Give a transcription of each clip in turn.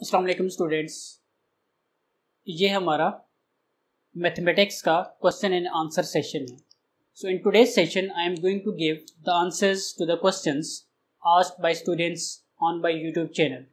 अस्सलाम वालेकुम स्टूडेंट्स, ये हमारा मैथमेटिक्स का क्वेश्चन एंड आंसर सेशन है। So in today's session I am going to give the answers to the questions asked by students on my YouTube channel.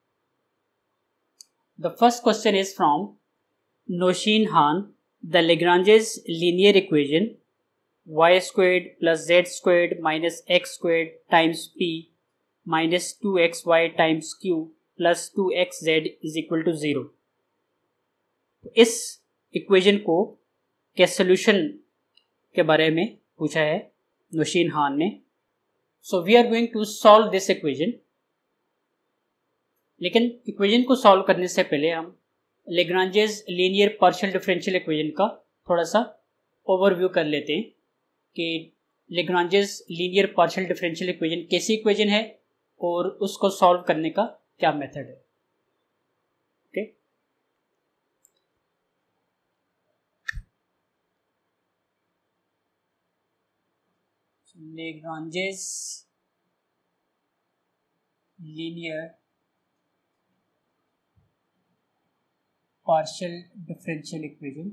The first question is from Nausheen Khan. The Lagrange's linear equation y squared plus z squared minus x squared times p minus 2xy times q plus 2xz is equal to 0। इस equation को के solution के बारे में पूछा है नौशीन खान ने। So we are going to solve this equation. लेकिन इक्वेशन को सॉल्व करने से पहले हम Lagrange's linear partial differential equation का थोड़ा सा ओवरव्यू कर लेते हैं कि Lagrange's linear partial differential equation कैसी इक्वेशन है और उसको सॉल्व करने का क्या मेथड है। Okay, Lagrange's linear partial differential equation.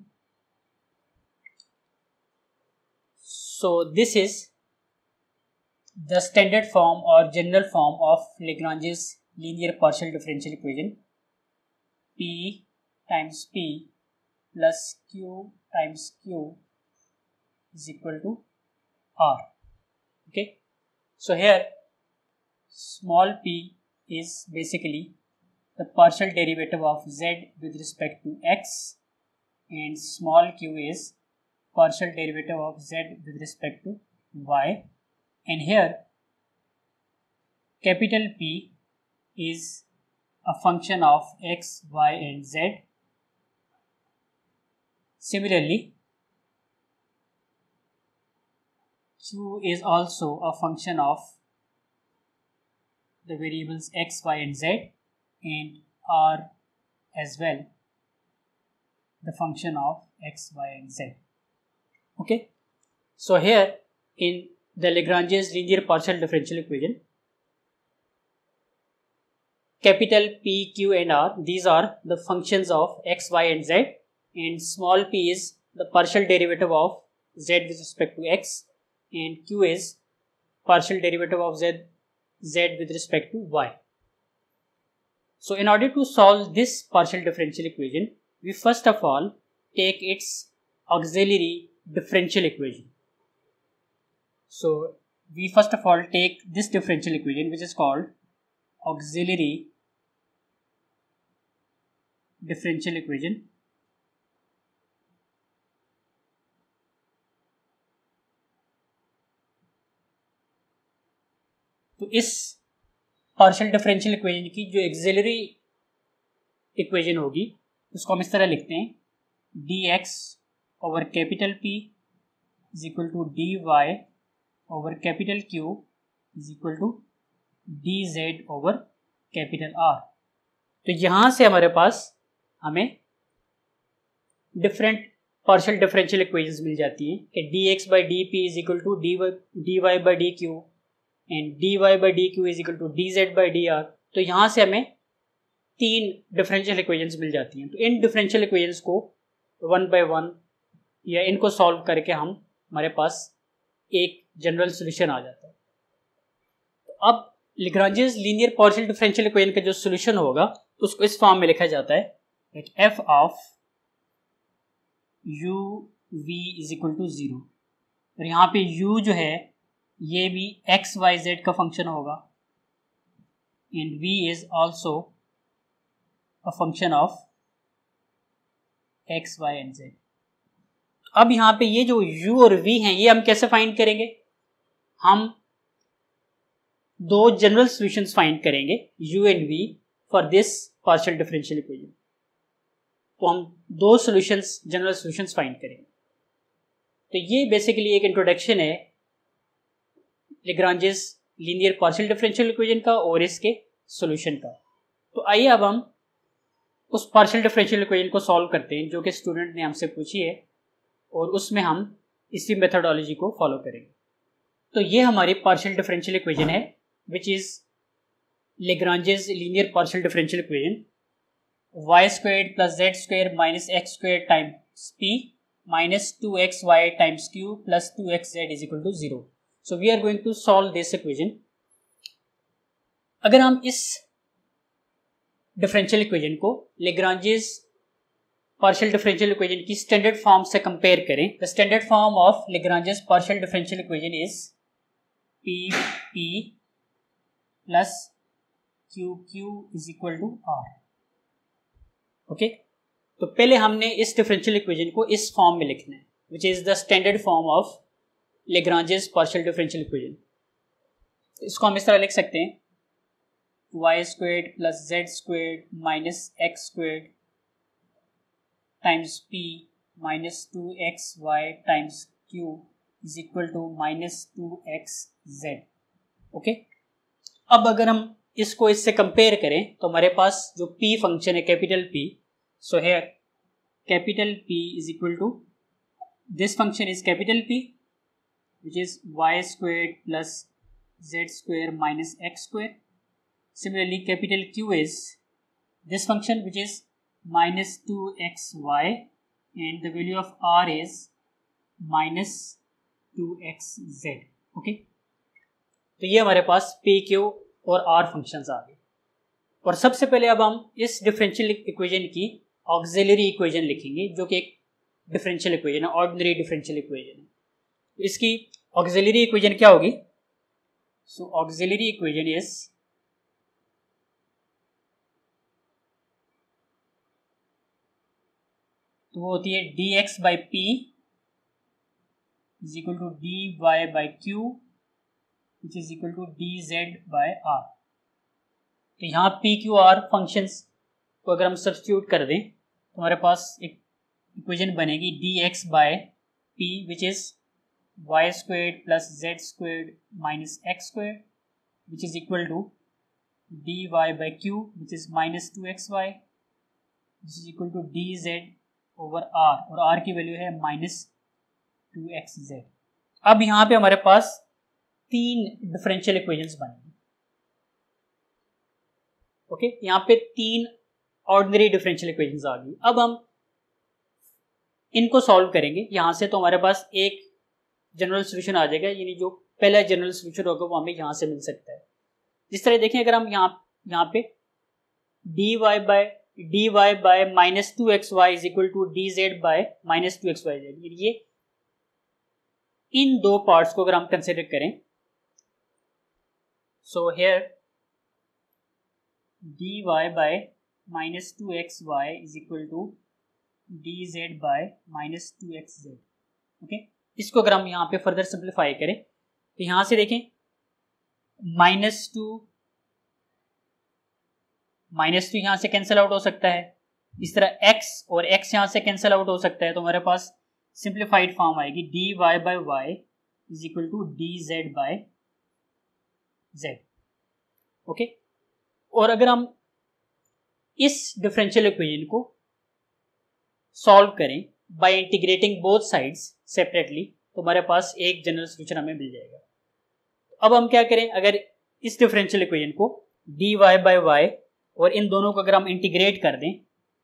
So this is the standard form or general form of Lagrange's linear partial differential equation. P times P plus Q times Q is equal to R. Okay, so here small p is basically the partial derivative of z with respect to x and small q is partial derivative of z with respect to y, and here capital P is a function of x, y and z. Similarly, q is also a function of the variables x, y and z, and r as well the function of x, y and z. Okay, so here in the Lagrange's linear partial differential equation, capital P, Q and R, these are the functions of x, y and z, and small p is the partial derivative of z with respect to x, and q is partial derivative of z with respect to y. So in order to solve this partial differential equation, we first of all take its auxiliary differential equation. So we first of all take this differential equation, which is called auxiliary differential equation. तो इस partial differential equation की जो axillary equation होगी उसको हम इस तरह लिखते हैं, dx over capital P is equal to dy over capital Q is equal to dz over capital R। तो यहाँ से हमारे पास हमें डिफरेंट पार्शियल डिफरेंशियल इक्वेशंस मिल जाती हैं कि dx by dp is equal to dy by dq and dy by dq is equal to dz by dr। तो यहाँ से हमें तीन डिफरेंशियल इक्वेशंस मिल जाती हैं। तो इन डिफरेंशियल इक्वेशंस को वन बाय वन या इनको सॉल्व करके हम हमारे पास एक जनरल सॉल्यूशन आ जाता है। तो अब Lagrange's linear partial differential equation का जो सॉल्यूशन होगा उसको इस फॉर्म में लिखा जाता है that f of u v is equal to 0। और यहाँ पे u जो है ये भी x y z का फंक्शन होगा and v is also a function of x y and z। अब यहाँ पे ये जो u और v हैं ये हम कैसे फाइंड करेंगे? हम दो जनरल सॉल्यूशंस फाइंड करेंगे u and v for this partial differential equation. तो हम दो सॉल्यूशंस जनरल सॉल्यूशंस फाइंड करेंगे। तो ये बेसिकली एक इंट्रोडक्शन है Lagrange's linear partial differential equation का और इसके सॉल्यूशन का। तो आइए अब हम उस पार्शियल डिफरेंशियल इक्वेशन को सॉल्व करते हैं जो कि स्टूडेंट ने हमसे पूछी है, और उसमें हम इसी मेथोडोलॉजी को फॉलो करेंगे। तो ये हमारी पार्शियल डिफरेंशियल इक्वेशन है which is Lagrange's linear partial differential equation, y square plus z square minus x square times p minus 2xy times q plus 2xz is equal to 0. So we are going to solve this equation. अगर हम इस differential equation को Lagrange's partial differential equation की standard form से compare करें, the standard form of Lagrange's partial differential equation is p p plus q q is equal to r. Okay, तो पहले हमने इस डिफरेंशियल इक्वेशन को इस फॉर्म में लिखना है, which is the standard form of Lagrange's partial differential equation. इसको हम इस तरह लिख सकते हैं, y square plus z square minus x square times p minus 2xy times q is equal to minus 2xz. Okay, अब अगर हम इसको इससे कंपेयर करें तो हमारे पास जो p फंक्शन है कैपिटल P, सो है capital P is equal to this function is capital P which is y square plus z square minus x square. Similarly, capital Q is this function which is minus 2xy and the value of r is minus 2xz. Okay, तो ये हमारे पास p, q और r functions आ गए. और सबसे पहले अब हम इस डिफरेंशियल इक्वेशन की ऑक्सिलरी इक्वेशन लिखेंगे, जो कि एक डिफरेंशियल इक्वेशन है, ऑर्डिनरी डिफरेंशियल इक्वेशन है. इसकी ऑक्सिलरी इक्वेशन क्या होगी? सो ऑक्सिलरी इक्वेशन इज तो वो होती है dx by p is equal to dy by q which is equal to dz by r. तो यहाँ पी क्यू आर फंक्शंस को अगर हम सब्स्टिट्यूट कर दें तो हमारे पास एक इक्वेशन बनेगी dx by p which is y square plus z square minus x square which is equal to dy by q which is minus 2xy which is equal to dz over r, और r की value है minus 2xz. अब यहाँ पे हमारे पास तीन differential equations बनेंगे. Okay, यहाँ पे तीन ऑर्डिनरी डिफरेंशियल इक्वेशंस आ गई. अब हम इनको सॉल्व करेंगे यहाँ से, तो हमारे पास एक जनरल सोल्यूशन आ जाएगा, यानी जो पहला जनरल सोल्यूशन होगा वो हमें यहाँ से मिल सकता है. जिस तरह देखें, अगर हम यहाँ पे dy by minus 2xy is equal to dz by minus 2xyz, ये इन दो पार्ट्स को अगर हम कंसिडर करें, so here dy by minus 2xy is equal to dz by minus 2xz. Okay, इसको अगर हम यहाँ पे फर्दर सिंप्लीफाई करें तो यहाँ से देखें माइनस टू यहाँ से कैंसिल आउट हो सकता है, इस तरह x और x यहाँ से कैंसिल आउट हो सकता है, तो हमारे पास सिंप्लीफाइड फॉर्म आएगी dy by y is equal to dz by z. Okay, और अगर हम इस डिफरेंशियल इक्वेशन को सॉल्व करें by integrating both sides separately, तो हमारे पास एक जनरल सोल्यूशन हमें मिल जाएगा. अब हम क्या करें, अगर इस डिफरेंशियल इक्वेशन को dy बाय y और इन दोनों को अगर हम इंटीग्रेट कर दें,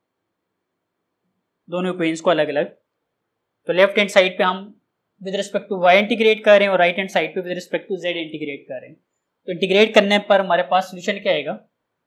दोनों इक्वेशंस को अलग अलग, तो लेफ्ट हैंड साइड पे हम with respect to y integrate कर रहे हैं और राइट हैंड साइड पे with respect to z integrate कर रहे हैं. तो इंटीग्रेट करने पर हमारे पास सोल्यूशन क्या आएगा,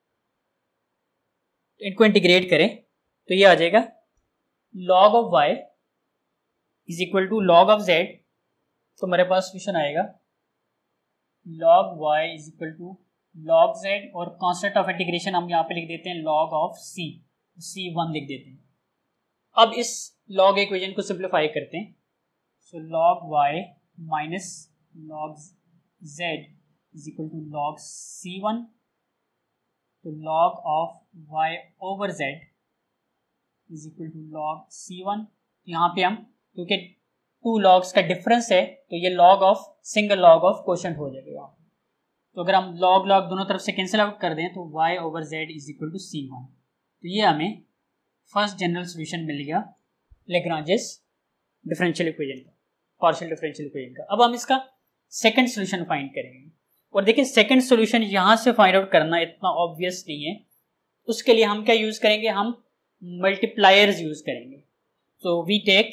तो इनको इंटीग्रेट करें तो ये आ जाएगा log of y is equal to log of z. तो हमारे पास सोल्यूशन आएगा log y is equal to log z, और कांस्टेंट ऑफ इंटीग्रेशन हम यहाँ पे लिख देते हैं log ऑफ c1 लिख देते हैं. अब इस log इक्वेशन को सिंप्लीफाई करते हैं, so log y minus log z is equal to log c1, तो log of y over z is equal to log c1. यहाँ पे हम क्योंकि टू लॉग्स का डिफरेंस है तो ये log of single log of quotient हो जाएगा यहाँ पे. तो अगर हम log दोनों तरफ से कैंसिल आउट कर दें तो y over z is equal to c1. तो ये हमें फर्स्ट जनरल सोल्यूशन मिल गया लेग्रांजेस डिफरेंशियल इक्वेशन का, पार्शियल डिफरेंशियल इक्वेशन का. अब हम इसका सेकंड सोल्यूशन फाइंड करेंगे, और देखिए सेकंड सोल्यूशन यहाँ से फाइंड आउट करना इतना ऑब्वियस नहीं है, उसके लिए हम क्या यूज़ करेंगे, हम मल्टीप्लायर्स यूज़ करेंगे. So we take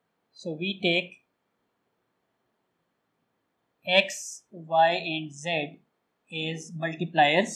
x, y and z as multipliers.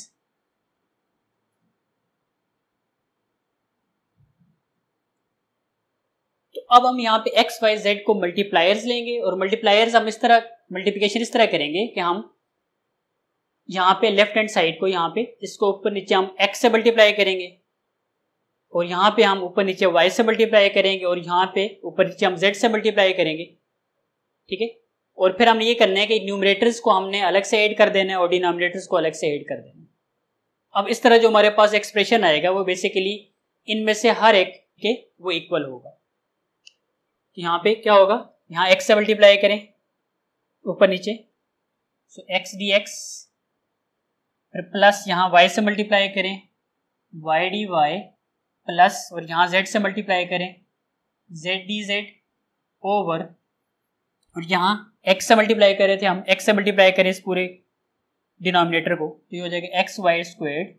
तो अब हम यहाँ पे x, y, z को मल्टीप्लायर्स लेंगे और मल्टीप्लायर्स हम इस तरह मल्टीप्लिकेशन इस तरह करेंगे कि हम यहाँ पे लेफ्ट हैंड साइड को यहाँ पे इसको ऊपर नीचे हम x से मल्टीप्लाई करेंगे और यहाँ पे हम ऊपर नीचे y से मल्टीप्लाई करेंगे और यहाँ पे ऊपर नीचे हम z से मल्टीप्लाई करेंगे. ठीक है. और फिर हमने ये करना है कि न्यूमरेटर्स को हमने अलग से ऐड कर देना है और डिनोमिनेटर्स को अलग से ऐड कर देना है. अब इस तरह जो हमारे पास एक्सप्रेशन आएगा वो बेसिकली इनमें से हर एक के वो इक्वल होगा. तो यहाँ पे क्या होगा, यहाँ x से मल्टीप्लाई करें ऊपर नीचे, सो x dx, फिर प्लस यहाँ y से मल्टीप्लाई करें y dy, प्लस और यहाँ z से मल्टीप्लाई करें z dz ओवर, और यहाँ x से मल्टीप्लाई कर रहे थे हम, x से मल्टीप्लाई करें इस पूरे डिनोमिनेटर को, तो ये हो जाएगा x y squared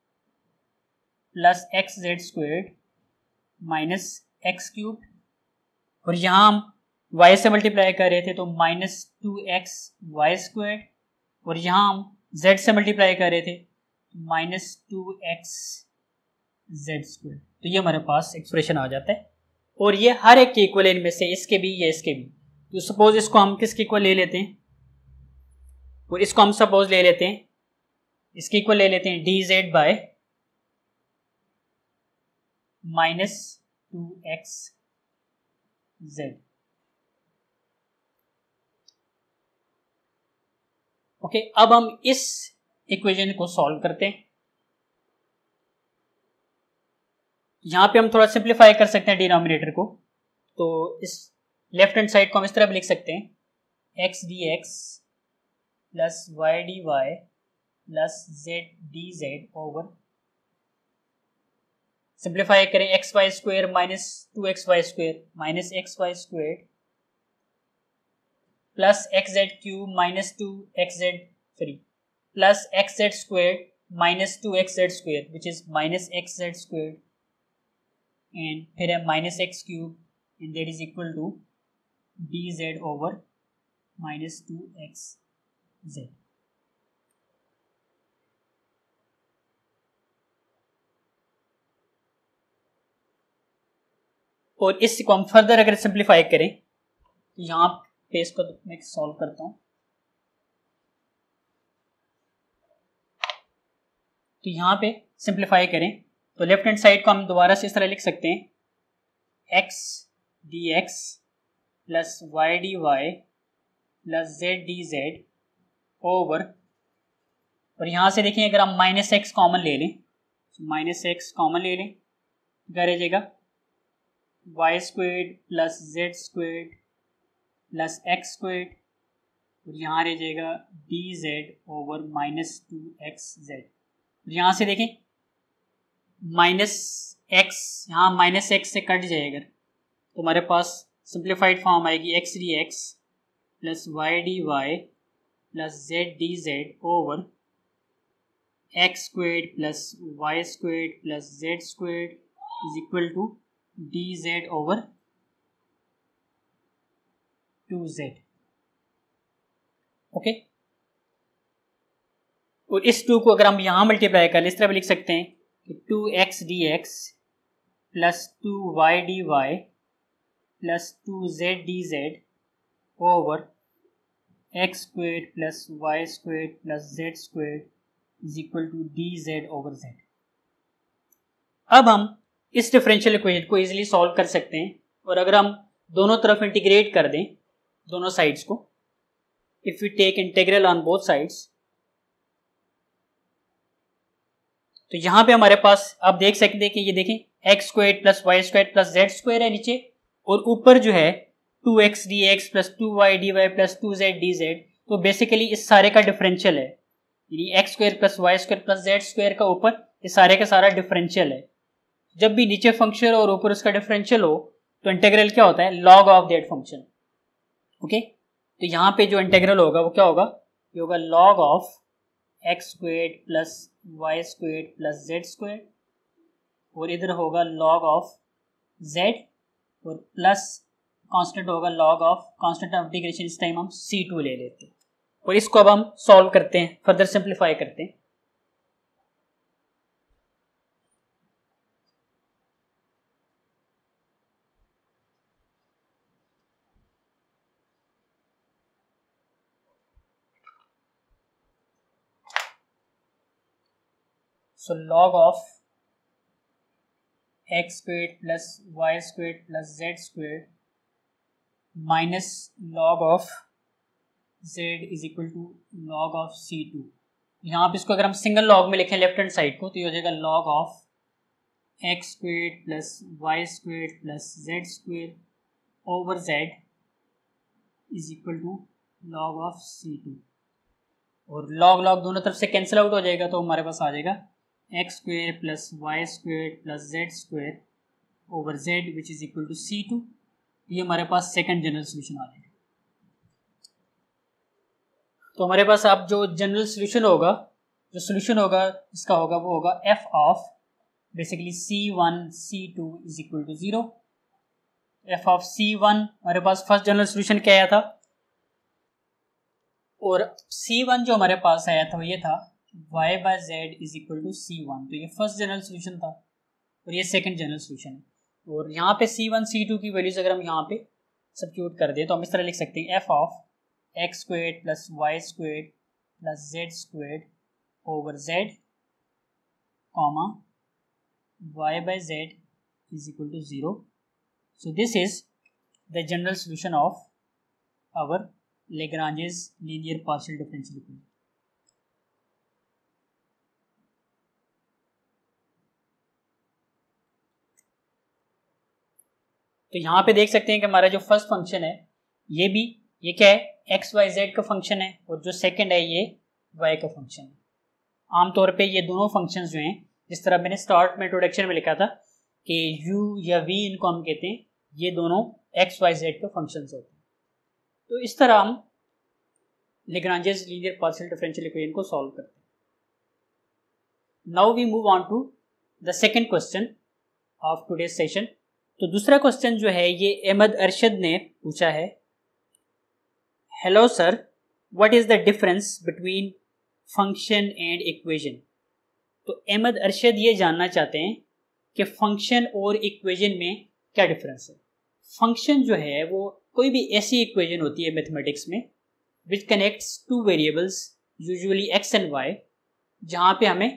plus x z squared minus x cube, और यहाँ हम y से मल्टीप्लाई कर रहे थे तो माइनस 2x वाई स्क्वायर्ड, और यहाँ हम z से मल्टीप्लाई कर रहे थे माइनस 2x जेड स्क्वायर्ड. तो ये हमारे पास एक्सप्रेशन आ जाता है और ये हर एक के इक्वल, इनमें से इसके भी या इसके भी. तो सपोज इसको हम किसके इक्वल ले लेते हैं, और इसको हम सपोज ले लेते हैं इसके इक्वल ले लेते हैं d z by minus 2x z. ओके, अब हम इस इक्वेशन को सॉल्व करते हैं. यहां पे हम थोड़ा सिंप्लीफाई कर सकते हैं डिनोमिनेटर को, तो इस लेफ्ट हैंड साइड को हम इस तरह भी लिख सकते हैं x dx plus y dy plus z dz over, simplify करें x y square minus 2xy square minus xy square plus xz cube minus 2xz plus xz square minus 2xz square which is minus xz square, and फिर है minus x cube and that is equal to dz over minus 2xz. और इसको हम further अगर simplify करें तो यहाँ पे इसको मैं सॉल्व करता हूँ, तो यहाँ पे सिंप्लीफाई करें तो लेफ्ट हैंड साइड को हम दोबारा से इस तरह लिख सकते हैं x dx plus y dy plus z dz over, और यहाँ से देखें अगर हम माइनस एक्स कॉमन ले लें, माइनस एक्स कॉमन ले लें क्या रह जाएगा y squared plus z squared plus x squared, और यहाँ रह जाएगा D z over minus 2xz. यहाँ से देखें माइनस एक्स, यहाँ माइनस एक्स से कट जाएगा तो हमारे पास सिंप्लीफाइड फॉर्म आएगी x dx plus y d y plus z d z over x squared plus y squared plus z squared is equal to dz over 2z. Okay, और इस 2 को अगर हम यहाँ मल्टीप्लाई करें इस तरह भी लिख सकते हैं कि 2x dx plus 2y dy plus 2z dz over x squared plus y squared plus z squared is equal to dz over z. अब हम इस डिफरेंशियल इक्वेशन को इजीली सॉल्व कर सकते हैं, और अगर हम दोनों तरफ इंटीग्रेट कर दें दोनों साइड्स को, if we take integral on both sides, तो यहां पे हमारे पास आप देख सकते हैं कि ये देखें x square plus y square plus z square है नीचे, और ऊपर जो है 2x dx plus 2y dy plus 2z dz, तो बेसिकली इस सारे का डिफरेंशियल है, यानी x square plus y square plus z square का ऊपर इस सारे का सारा डिफरेंशियल है. जब भी नीचे फंक्शन और ऊपर उसका डिफरेंशियल हो तो इंटीग्रल क्या होता है, log of that function. Okay, तो यहाँ पे जो इंटीग्रल होगा वो क्या होगा, ये होगा log of x square plus y square plus z square और इधर होगा log ऑफ z और प्लस कांस्टेंट होगा log of constant of integration, इस टाइम हम c2 ले लेते हैं और इसको अब हम सॉल्व करते हैं, फर्दर सिंप्लीफाई करते हैं। So log of x squared plus y squared plus z squared minus log of z is equal to log of c2। यहाँ पे इसको अगर हम सिंगल लॉग में लिखें लेफ्ट हैंड साइड को तो ये हो जाएगा log of x squared plus y squared plus z squared over z is equal to log of c2। और log log दोनों तरफ से कैंसिल आउट हो जाएगा तो हमारे पास आ जाएगा x square plus y square plus z square over z which is equal to c2। ये हमारे पास सेकंड जनरल सोल्यूशन आ जाएगा। तो हमारे पास अब जो जनरल सोल्यूशन होगा, जो सोल्यूशन होगा इसका होगा वो होगा f of basically c1 c2 is equal to 0। f of c1 हमारे पास फर्स्ट जनरल सोल्यूशन क्या आया था, और c1 जो हमारे पास आया था वो ये था y by z is equal to c1। तो ये फर्स्ट जनरल सोल्यूशन था और ये सेकंड जनरल सोल्यूशन है। और यहाँ पे c1 c2 की वैल्यूज अगर हम यहाँ पे सब्स्टिट्यूट कर दें तो हम इस तरह लिख सकते हैं f of x squared plus y squared plus z squared over z comma y by z is equal to 0। So this is the general solution of our Lagrange's linear partial differential equation। तो यहाँ पे देख सकते हैं कि हमारा जो first function है ये क्या है, एक्स वाई जेड का फंक्शन है, और जो सेकंड है ये वाई का फंक्शन है। आमतौर पे ये दोनों फंक्शंस जो हैं, जिस तरह मैंने स्टार्ट में इंट्रोडक्शन में लिखा था कि u या v इनको हम कहते हैं, ये दोनों एक्स वाई जेड के फंक्शंस होते हैं। तो इस तरह हम Lagrange's linear partial differential equation को सॉल्व करते हैं। Now we move on to the second question of today's session. तो दूसरा क्वेश्चन जो है ये अहमद अरशद ने पूछा है, hello sir, what is the difference between function and equation. तो अहमद अरशद ये जानना चाहते हैं कि फंक्शन और इक्वेशन में क्या डिफरेंस है। फंक्शन जो है वो कोई भी ऐसी इक्वेशन होती है मैथमेटिक्स में which connects two variables usually x and y, जहाँ पे हमें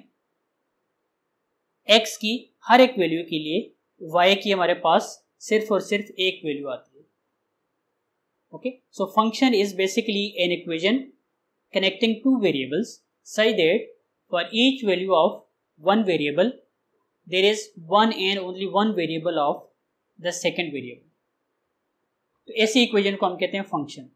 एक्स की हर एक वैल्यू के लिए y की हमारे पास सिर्फ और सिर्फ एक वैल्यू आती है। Okay, so function is basically an equation connecting two variables such that for each value of one variable there is one and only one variable of the second variable. तो ऐसी इक्वेशन को हम कहते हैं function.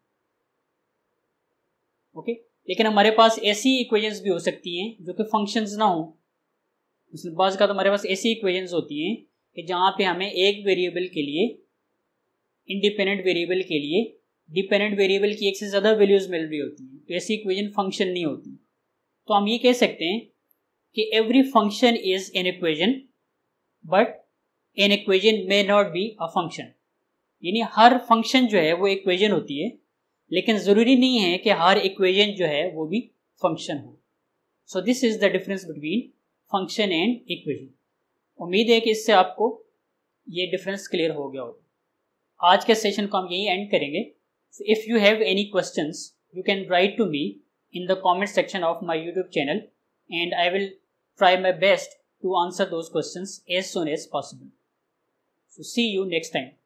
Okay, लेकिन हमारे पास ऐसी equations भी हो सकती हैं जो कि फंक्शंस ना हो। बाज़ का तो हमारे पास ऐसी इक्वेशंस होती हैं कि जहाँ पे हमें एक वेरिएबल के लिए, इंडिपेंडेंट वेरिएबल के लिए डिपेंडेंट वेरिएबल की एक से ज़्यादा वैल्यूज़ मिल रही होती हैं, तो ऐसी इक्वेशन फंक्शन नहीं होती। तो हम ये कह सकते हैं कि every function is an equation but an equation may not be a function. यानी हर फंक्शन जो है वो इक्वेशन होती है, लेकिन ज़रूरी नहीं है कि हर इक्वेशन जो है वो भी फंक्शन हो। So this is the difference between function and equation. उम्मीद है कि इससे आपको ये डिफरेंस क्लियर हो गया होगा। आज के सेशन को हम यही एंड करेंगे। So if you have any questions you can write to me in the comment section of my YouTube channel and I will try my best to answer those questions as soon as possible. So see you next time.